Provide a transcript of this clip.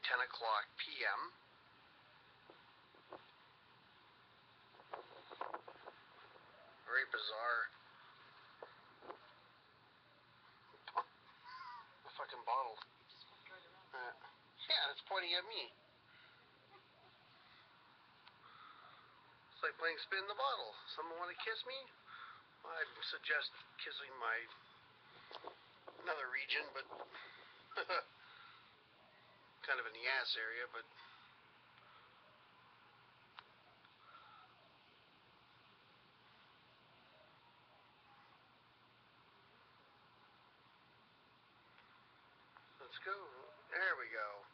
10 o'clock p.m. Very bizarre. The fucking bottle. Yeah, it's pointing at me. It's like playing spin the bottle. Someone want to kiss me? Well, I'd suggest kissing my another region, but kind of in the ass area, but let's go. There we go.